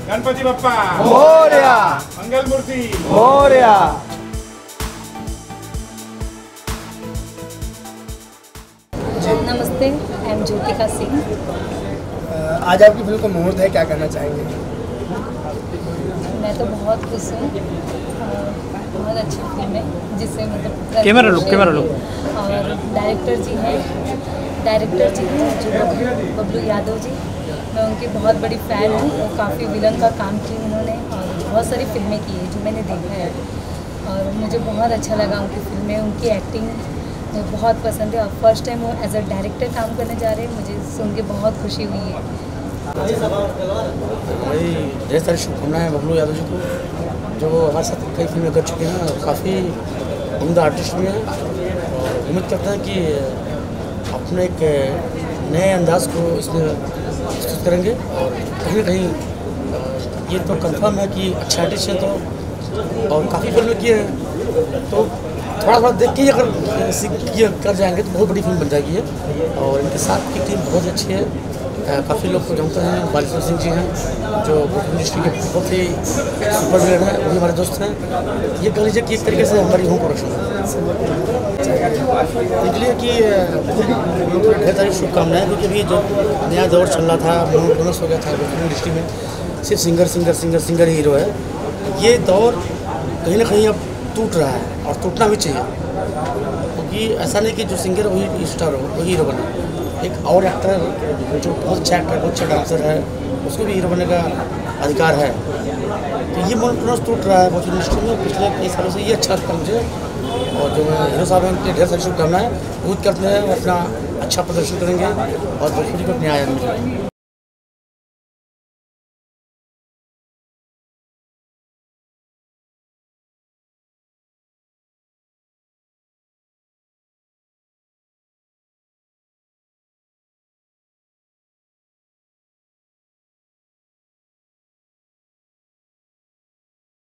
गणपति बप्पा मोरया, मंगल मूर्ति मोरया। नमस्ते, I am Jyotika Singh. आज आपकी फिल्म का मुहूर्त है, क्या कहना चाहेंगे? मैं तो बहुत खुश हूँ। बहुत अच्छी फिल्म है जिससे मतलब कैमरा लो और डायरेक्टर जी हैं जो बबलू यादव जी। मैं उनकी बहुत बड़ी फ़ैन हूँ। वो काफ़ी विलन का काम किया उन्होंने और बहुत सारी फिल्में की है जो मैंने देखा है और मुझे बहुत अच्छा लगा उनकी फिल्में, उनकी एक्टिंग मुझे बहुत पसंद है। और फर्स्ट टाइम वो एज अ डायरेक्टर काम करने जा रहे हैं, मुझे सुन के बहुत खुशी हुई है। भाई ढेर सारी शुभकामनाएं बबलू यादव जी को, जो हमारे साथ कई फिल्में कर चुके हैं और काफ़ी उम्दा आर्टिस्ट भी हैं। और उम्मीद करते हैं कि अपने एक नए अंदाज को इसमें प्रस्तुत करेंगे और कहीं ना कहीं ये तो कंफर्म है कि अच्छे आर्टिस्ट हैं तो, और काफ़ी फिल्में किए हैं तो थोड़ा थोड़ा देख के ही अगर सीख कर जाएंगे तो बहुत बड़ी फिल्म बन जाएगी ये। और इनके साथ की टीम बहुत अच्छी है। काफ़ी लोग को जानते हैं, बालेश्वर सिंह जी हैं जो भोजपुरी इंडस्ट्री के बहुत ही सुपर विलेन हैं, वो भी हमारे दोस्त हैं। ये कह लीजिए कि एक तरीके से हमारी होम प्रोडक्शन है। इसलिए कि ढेर सारी शुभकामनाएं, क्योंकि अभी जो नया दौर चल रहा था, मोनोटोनस हो गया था भोजपुरी इंडस्ट्री में, सिर्फ सिंगर हीरो है। ये दौर कहीं ना कहीं अब टूट रहा है और टूटना भी चाहिए, क्योंकि ऐसा नहीं कि जो सिंगर वही स्टार हो, वही हीरो बने। एक और एक्टर जो बहुत अच्छा एक्टर, बहुत अच्छा डांसर है, उसको भी हीरो बनने का अधिकार है। तो ये मोनोटोनस टूट रहा है भोजपुरी इंडस्ट्री में पिछले कई सालों से। ये अच्छा लगता है मुझे। और जो हीरो साहब हैं उनके ढेर सारी शुभकामनाएं, उम्मीद करते हैं अपना अच्छा प्रदर्शन करेंगे और भोजपुरी को न्याय मिलेगा।